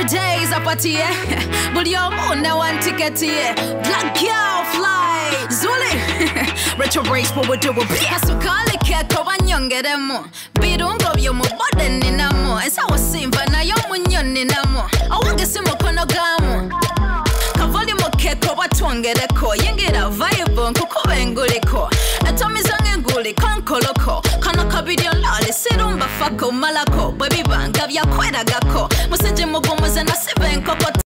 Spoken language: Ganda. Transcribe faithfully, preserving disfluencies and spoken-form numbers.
Every day is a party, yeah. But your moon now one ticket, yeah. Black girl fly, Zuli. Retro race, what we do with beer. So call it cat, come on, young, get them more. Be don't go, you're more button in a more. And so I was simple, now you're munyon in a more. I want to see more conogamo. Cavoli mo keko, what one get a call. You get a vibe, coco and gullico. A Tommy Zang and Gully, con coloco. Kanakabidian lolly, sit on Bafako, Malako, baby bank, have ya quite a gako. Must say Jim Mogomas and a seven cocoa.